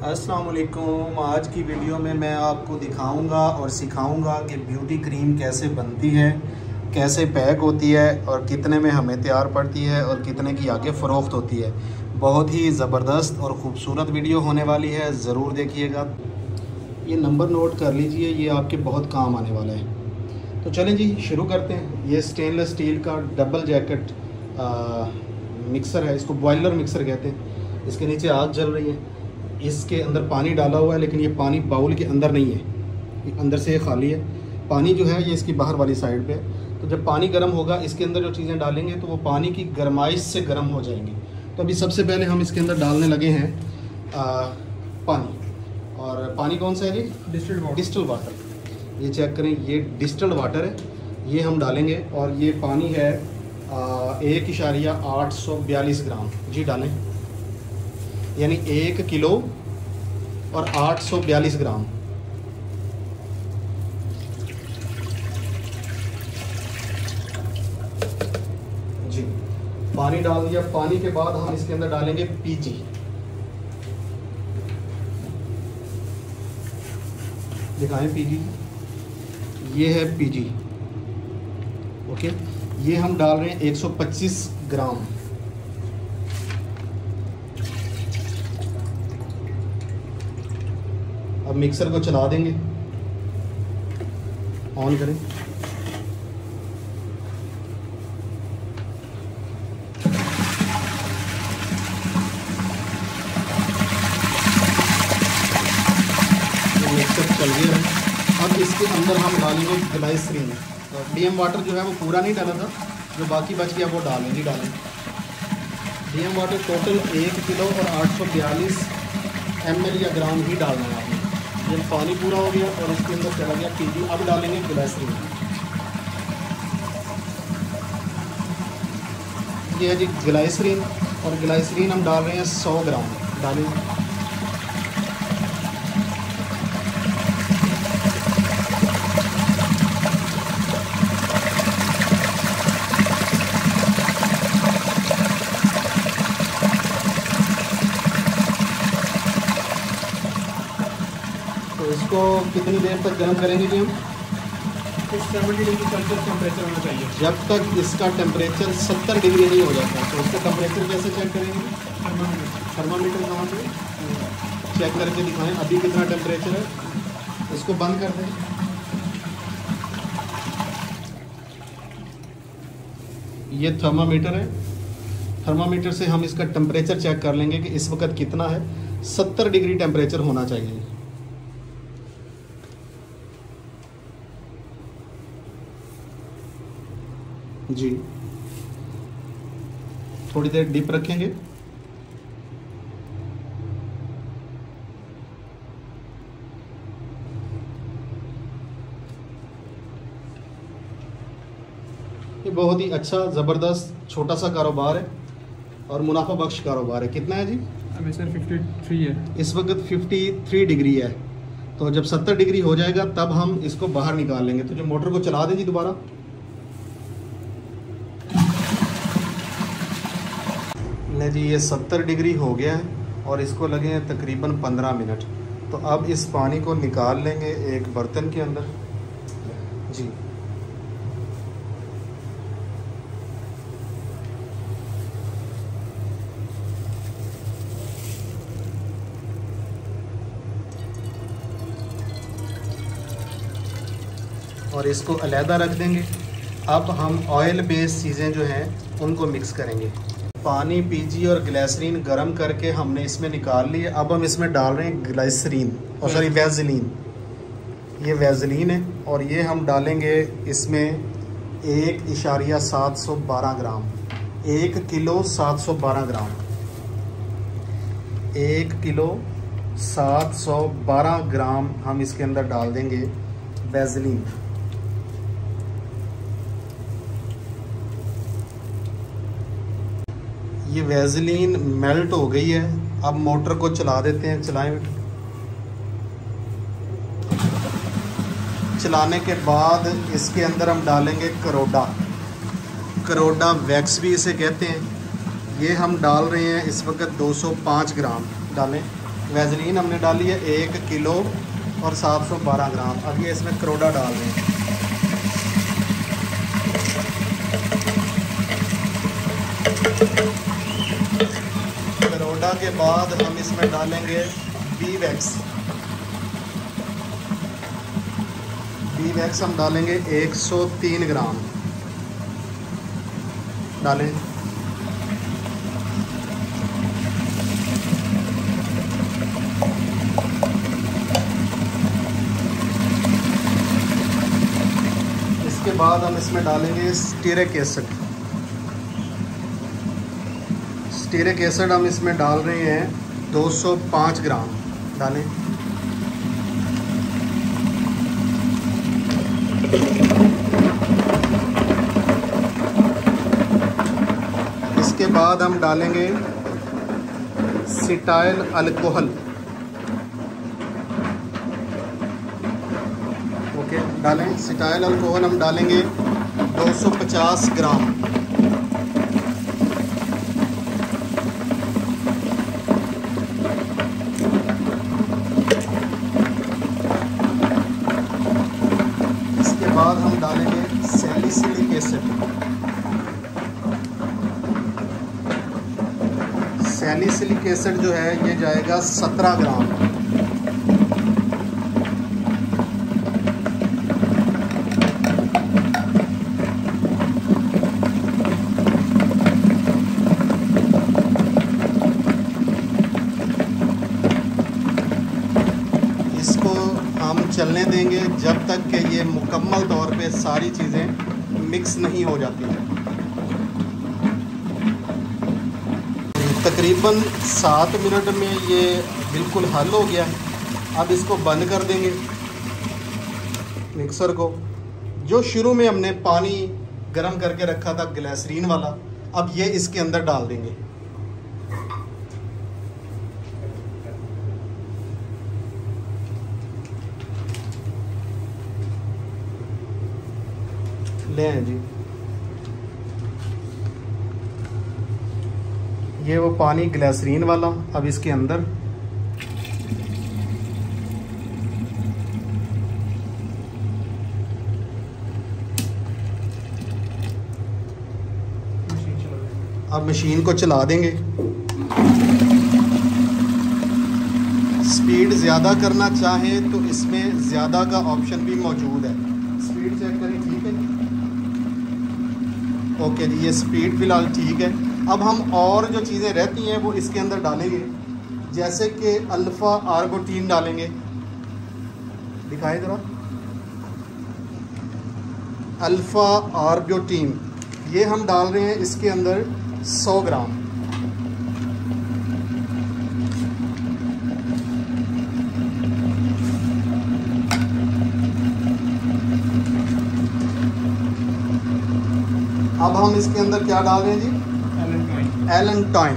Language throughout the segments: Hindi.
अस्सलाम वालेकुम। आज की वीडियो में मैं आपको दिखाऊंगा और सिखाऊंगा कि ब्यूटी क्रीम कैसे बनती है, कैसे पैक होती है और कितने में हमें तैयार पड़ती है और कितने की आगे फ़रोख्त होती है। बहुत ही ज़बरदस्त और ख़ूबसूरत वीडियो होने वाली है, ज़रूर देखिएगा। ये नंबर नोट कर लीजिए, ये आपके बहुत काम आने वाला है। तो चलें जी, शुरू करते हैं। ये स्टेनलेस स्टील का डबल जैकेट मिक्सर है, इसको बॉयलर मिक्सर कहते हैं। इसके नीचे आग जल रही है, इसके अंदर पानी डाला हुआ है, लेकिन ये पानी बाउल के अंदर नहीं है, ये अंदर से खाली है। पानी जो है ये इसकी बाहर वाली साइड पे है। तो जब पानी गर्म होगा, इसके अंदर जो चीज़ें डालेंगे तो वो पानी की गर्माइश से गर्म हो जाएंगी। तो अभी सबसे पहले हम इसके अंदर डालने लगे हैं पानी। और पानी कौन सा है जी? Distilled water. ये चेक करें, ये डिस्टिल्ड वाटर है, ये हम डालेंगे। और ये पानी है 1.842 ग्राम जी डालें, यानी 1 किलो और 842 ग्राम। जी पानी डाल दिया। पानी के बाद हम इसके अंदर डालेंगे पीजी। दिखाएं पीजी, ये है पीजी। ओके, ये हम डाल रहे हैं 125 ग्राम। अब मिक्सर को चला देंगे, ऑन करें। मिक्सर चल गया है। अब इसके अंदर हम डालेंगे ग्लाइसरीन। तो डीएम वाटर जो है वो पूरा नहीं डाला था, जो बाकी बच गया वो डालें। डीएम वाटर टोटल 1 किलो और 842 ml या ग्राम ही डालना है आपने। जब पानी पूरा हो गया और इसके अंदर चला गया पीजी, अब डालेंगे ग्लाइसरीन। ये है जी ग्लाइसरीन, और ग्लाइसरीन हम डाल रहे हैं 100 ग्राम डालेंगे। तो इसको कितनी देर तक गर्म करेंगे जी हम? 70 डिग्री सेल्सियस टेम्परेचर होना चाहिए। जब तक इसका टेम्परेचर 70 डिग्री नहीं हो जाता। तो इसका टेम्परेचर कैसे चेक करेंगे? थर्मामीटर कहाँ पे? चेक करके दिखाएं अभी कितना टेम्परेचर है। इसको बंद कर दें। ये थर्मामीटर है, थर्मामीटर से हम इसका टेम्परेचर चेक कर लेंगे कि इस वक्त कितना है। 70 डिग्री टेम्परेचर होना चाहिए। जी थोड़ी देर डिप रखेंगे। ये बहुत ही अच्छा ज़बरदस्त छोटा सा कारोबार है और मुनाफा बख्श कारोबार है। कितना है जी? अभी सर 53 है। इस वक्त 53 डिग्री है। तो जब 70 डिग्री हो जाएगा तब हम इसको बाहर निकाल लेंगे। तो जो मोटर को चला दें जी दोबारा। ले जी, ये 70 डिग्री हो गया है और इसको लगे हैं तकरीबन 15 मिनट। तो अब इस पानी को निकाल लेंगे एक बर्तन के अंदर जी। और इसको अलहदा रख देंगे। अब हम ऑयल बेस्ड चीज़ें जो हैं उनको मिक्स करेंगे। पानी, पीजी और ग्लिसरीन गरम करके हमने इसमें निकाल लिए। अब हम इसमें डाल रहे हैं ग्लिसरीन और सॉरी वैज़लीन। ये वैज़लीन है और ये हम डालेंगे इसमें 1.712 ग्राम। 1 किलो 712 ग्राम। 1 किलो 712 ग्राम हम इसके अंदर डाल देंगे वैज़लीन। ये वैज़लीन मेल्ट हो गई है। अब मोटर को चला देते हैं। चलाएं। चलाने के बाद इसके अंदर हम डालेंगे करोडा। करोडा वैक्स भी इसे कहते हैं। ये हम डाल रहे हैं इस वक्त 205 ग्राम डालें वैजलीन हमने डाली है 1 किलो और 712 ग्राम। अब ये इसमें करोड़ा डाल रहे हैं। करोड़ा के बाद हम इसमें डालेंगे बी वैक्स। बी वैक्स हम डालेंगे 103 ग्राम डालें। इसके बाद हम इसमें डालेंगे स्टीरिक एसिड। स्टीरिक एसिड हम इसमें डाल रहे हैं 205 ग्राम डालें। इसके बाद हम डालेंगे सिटाइल अल्कोहल। ओके, डालें सिटाइल अल्कोहल हम डालेंगे 250 ग्राम। इसके बाद हम डालेंगे सैलिसिलिक एसिड। सैलिसिलिक एसिड जो है ये जाएगा 17 ग्राम। इसको हम चलने देंगे जब तक कि ये मुकम्मल तौर पे सारी चीज़ें मिक्स नहीं हो जाती हैं। तकरीबन 7 मिनट में ये बिल्कुल हल हो गया है। अब इसको बंद कर देंगे मिक्सर को। जो शुरू में हमने पानी गर्म करके रखा था ग्लिसरीन वाला, अब ये इसके अंदर डाल देंगे। ले हैं जी, ये वो पानी ग्लिसरीन वाला अब इसके अंदर। अब मशीन को चला देंगे। स्पीड ज़्यादा करना चाहें तो इसमें ज़्यादा का ऑप्शन भी मौजूद है। स्पीड चेक करें, ठीक है। ओके जी, ये स्पीड फ़िलहाल ठीक है। अब हम और जो चीज़ें रहती हैं वो इसके अंदर डालेंगे, जैसे कि अल्फ़ा आर्गोटीन डालेंगे। दिखाएं ज़रा, अल्फ़ा आर्गोटीन ये हम डाल रहे हैं इसके अंदर 100 ग्राम। अब हम इसके अंदर क्या डाल रहे हैं जी? एलेंटाइन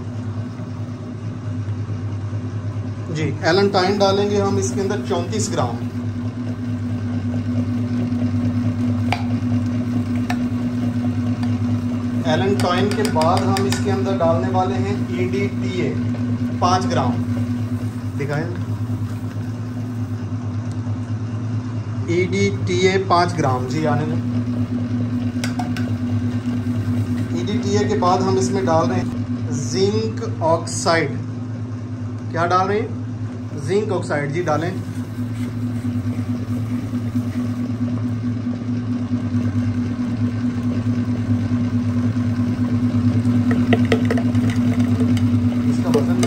जी, एलेंटाइन डालेंगे हम इसके अंदर 34 ग्राम। एलेंटाइन के बाद हम इसके अंदर डालने वाले हैं EDTA 5 ग्राम। दिखाएं, EDTA 5 ग्राम जी आने में। EDTA के बाद हम इसमें डाल रहे हैं जिंक ऑक्साइड। क्या डाल रहे हैं? जिंक ऑक्साइड जी डालें। इसका वजन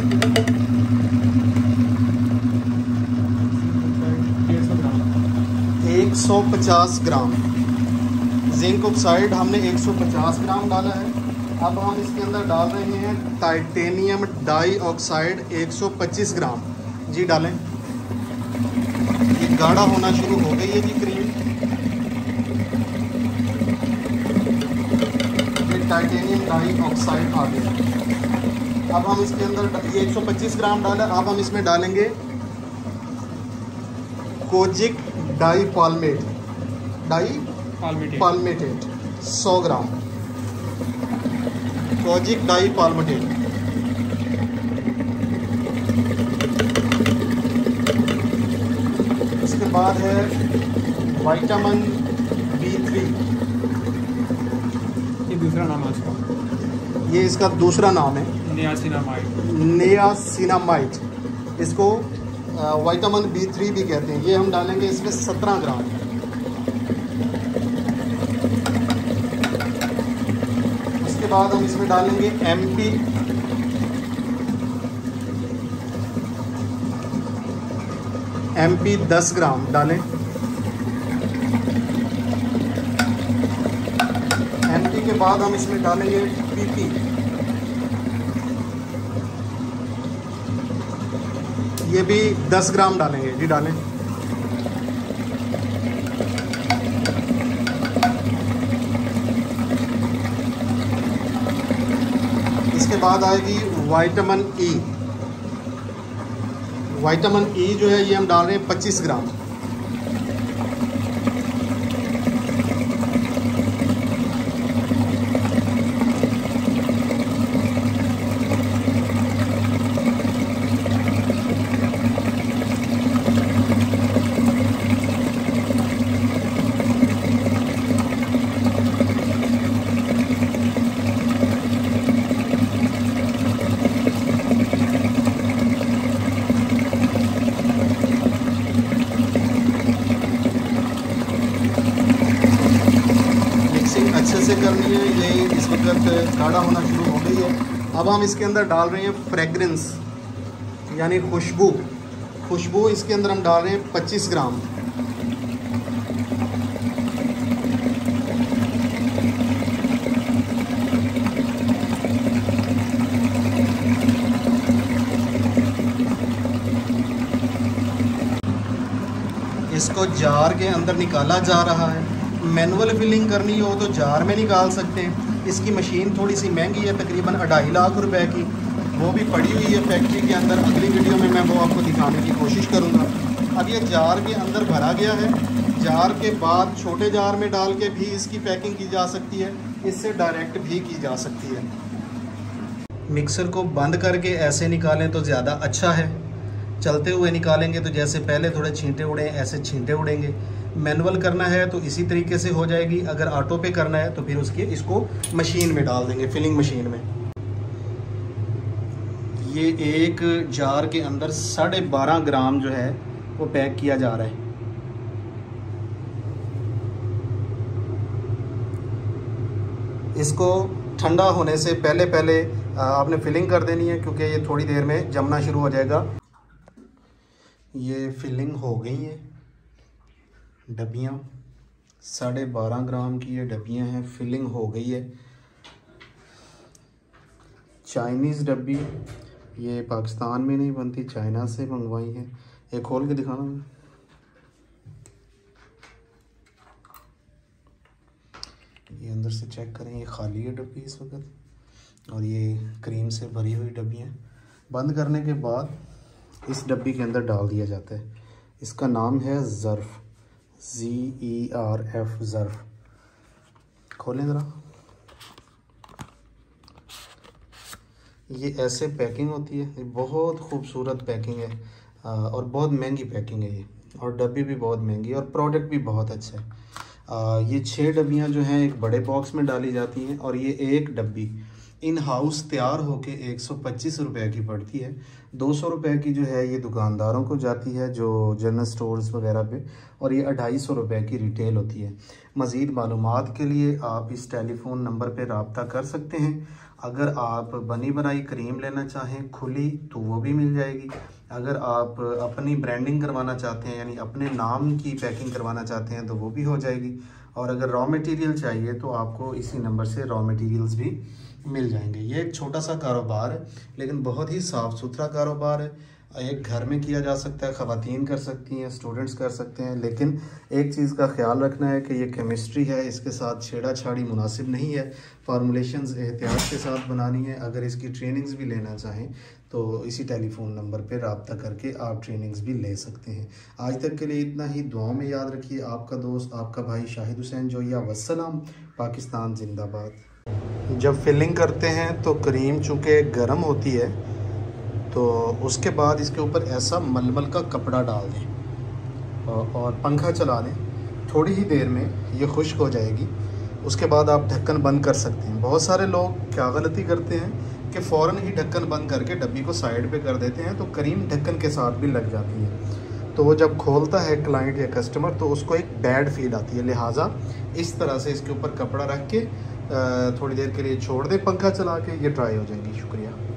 150 ग्राम। जिंक ऑक्साइड हमने 150 ग्राम डाला है। अब हम इसके अंदर डाल रहे हैं टाइटेनियम डाई ऑक्साइड 125 ग्राम जी डालें। ये गाढ़ा होना शुरू हो गई है जी क्रीम। ये टाइटेनियम डाई ऑक्साइड आ गया। अब हम इसके अंदर ये 125 ग्राम डाला। अब हम इसमें डालेंगे kojic dipalmitate 100 gram. Kojic dipalmitate बाद है विटामिन B3। ये दूसरा नाम है इसका, ये इसका दूसरा नाम है, नियासिनामाइड। इसको विटामिन B3 भी कहते हैं। ये हम डालेंगे इसमें 17 ग्राम। उसके बाद हम इसमें डालेंगे MP 10 ग्राम डालें। MP के बाद हम इसमें डालेंगे PP। ये भी 10 ग्राम डालेंगे जी, डालें। इसके बाद आएगी विटामिन E। विटामिन E जो है ये हम डाल रहे हैं 25 ग्राम। अच्छे से करनी है। ये इस वक्त गाढ़ा होना शुरू हो गई है। अब हम इसके अंदर डाल रहे हैं फ्रेगरेंस यानी खुशबू इसके अंदर हम डाल रहे हैं 25 ग्राम। इसको जार के अंदर निकाला जा रहा है। मैनुअल फिलिंग करनी हो तो जार में निकाल सकते हैं। इसकी मशीन थोड़ी सी महंगी है, तकरीबन 2.5 लाख रुपए की, वो भी पड़ी हुई है फैक्ट्री के अंदर। अगली वीडियो में मैं वो आपको दिखाने की कोशिश करूँगा। अब ये जार के अंदर भरा गया है। जार के बाद छोटे जार में डाल के भी इसकी पैकिंग की जा सकती है, इससे डायरेक्ट भी की जा सकती है। मिक्सर को बंद करके ऐसे निकालें तो ज़्यादा अच्छा है। चलते हुए निकालेंगे तो जैसे पहले थोड़े छींटे उड़े ऐसे छींटे उड़ेंगे। मैनुअल करना है तो इसी तरीके से हो जाएगी। अगर ऑटो पे करना है तो फिर इसको मशीन में डाल देंगे, फिलिंग मशीन में। ये एक जार के अंदर 12.5 ग्राम जो है वो पैक किया जा रहा है। इसको ठंडा होने से पहले आपने फिलिंग कर देनी है, क्योंकि ये थोड़ी देर में जमना शुरू हो जाएगा। ये फिलिंग हो गई है। डब्बियाँ 12.5 ग्राम की ये डब्बियाँ हैं, फिलिंग हो गई है। चाइनीज़ डब्बी, ये पाकिस्तान में नहीं बनती, चाइना से मंगवाई है। एक खोल के दिखाना है। ये अंदर से चेक करें, ये खाली है डब्बी इस वक्त, और ये क्रीम से भरी हुई डब्बी है। बंद करने के बाद इस डब्बी के अंदर डाल दिया जाता है। इसका नाम है ज़र्फ़, ZERF, ज़र्फ़। खोलें ज़रा। ये ऐसे पैकिंग होती है। ये बहुत खूबसूरत पैकिंग है और बहुत महंगी पैकिंग है ये, और डब्बी भी बहुत महंगी और प्रोडक्ट भी बहुत अच्छा है। ये 6 डब्बियाँ जो हैं एक बड़े बॉक्स में डाली जाती हैं, और ये एक डब्बी इन हाउस तैयार होके 125 रुपए की पड़ती है। 200 रुपए की जो है ये दुकानदारों को जाती है जो जनरल स्टोर्स वगैरह पे, और ये 250 रुपए की रिटेल होती है। मज़ीद मालूमात के लिए आप इस टेलीफोन नंबर पे रब्ता कर सकते हैं। अगर आप बनी बनाई क्रीम लेना चाहें खुली तो वो भी मिल जाएगी। अगर आप अपनी ब्रांडिंग करवाना चाहते हैं यानी अपने नाम की पैकिंग करवाना चाहते हैं तो वो भी हो जाएगी। और अगर रॉ मटेरियल चाहिए तो आपको इसी नंबर से रॉ मटेरियल्स भी मिल जाएंगे। ये एक छोटा सा कारोबार है लेकिन बहुत ही साफ़ सुथरा कारोबार है। एक घर में किया जा सकता है, ख़वातीन कर सकती हैं, स्टूडेंट्स कर सकते हैं, लेकिन एक चीज़ का ख्याल रखना है कि ये केमिस्ट्री है, इसके साथ छेड़ा छाड़ी मुनासिब नहीं है। फार्मूलेशंस एहतियात के साथ बनानी है। अगर इसकी ट्रेनिंग्स भी लेना चाहें तो इसी टेलीफोन नंबर पर रब्ता करके आप ट्रेनिंग्स भी ले सकते हैं। आज तक के लिए इतना ही। दुआओं में याद रखिए। आपका दोस्त, आपका भाई शाहिद हुसैन जोया। वस्सलाम। पाकिस्तान जिंदाबाद। जब फिलिंग करते हैं तो क्रीम चूँकि गर्म होती है तो उसके बाद इसके ऊपर ऐसा मलमल का कपड़ा डाल दें और पंखा चला लें। थोड़ी ही देर में ये खुश्क हो जाएगी, उसके बाद आप ढक्कन बंद कर सकते हैं। बहुत सारे लोग क्या गलती करते हैं कि फ़ौरन ही ढक्कन बंद करके डब्बी को साइड पे कर देते हैं, तो क्रीम ढक्कन के साथ भी लग जाती है। तो वो जब खोलता है क्लाइंट या कस्टमर तो उसको एक बैड फील आती है। लिहाजा इस तरह से इसके ऊपर कपड़ा रख के थोड़ी देर के लिए छोड़ दें पंखा चला के, ये ड्राई हो जाएगी। शुक्रिया।